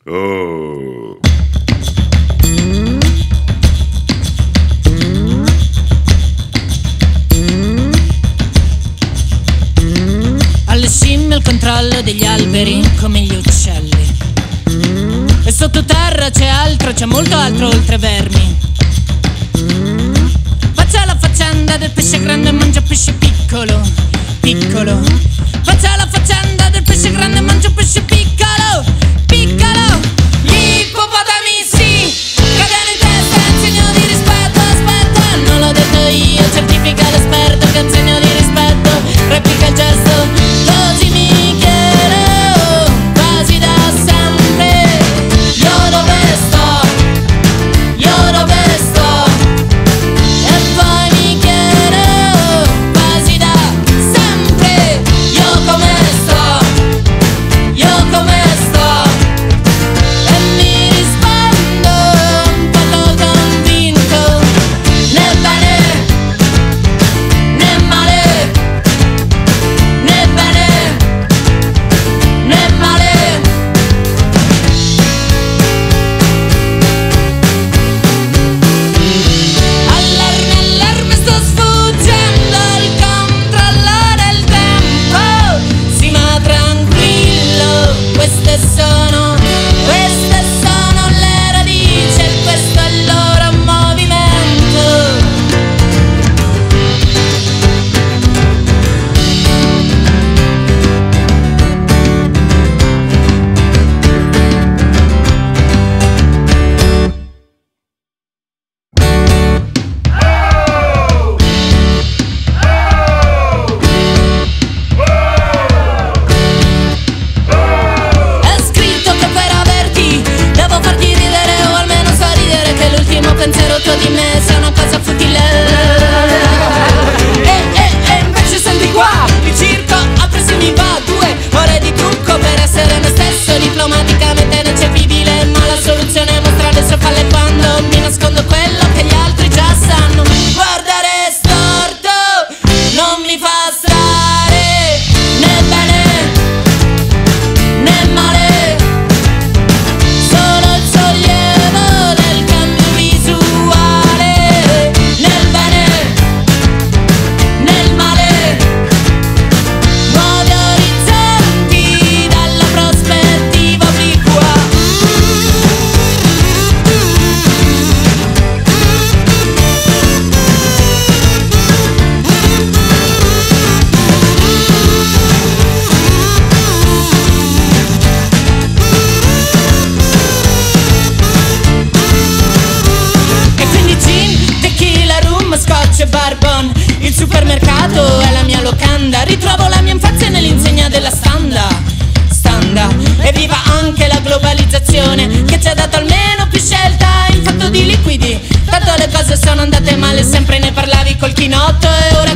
Oh. Alle scimmie il controllo degli alberi come gli uccelli. E sottoterra c'è altro, c'è molto altro oltre vermi. Faccia la faccenda del pesce grande e mangia pesce piccolo, piccolo. Faccia la faccenda del pesce grande e mangia pesce piccolo, piccolo. Gli ippopotami sì, cagano in testa, è un segno di rispetto. Aspetta, non l'ho detto io, certifica l'esperto che è un segno di rispetto. Replica il gesto, così mi chiedo, quasi da sempre. Io dove sto? Io dove sto? E poi mi chiedo, quasi da sempre. Io come sto? Io come sto? E mi rispondo un poco convinto, né bene né male, né bene né male. Allarme, allarme, sto sfuggendo al controllore il tempo. Sì, ma tranquillo, queste sono le radici e questo è il loro movimento. È scritto che per averti devo farti ridere o almeno sorridere, che l'ultimo pensiero tuo di me sia una cosa futile. E invece senti qua, il circo a presi mi va 2 ore di trucco per essere me stesso, diplomaticamente ineccepibile, ma la soluzione è mostrare le sue falle quando mi nascondo quello che gli altri già sanno. Guardare storto non mi fa stare né bene né male, solo il sollievo del cambio visuale. Nel bene, nel male, nuovi orizzonti dalla prospettiva obliqua. E quindi gin, tequila, rum, scotch e bourbon. Il supermercato è la mia locanda. Ritrovo la mia infanzia nell'insegna della standa. E viva anche la globalizzazione che ci ha dato almeno più scelta in fatto di liquidi. Tanto le cose sono andate male, sempre ne parlavi col chinotto e ora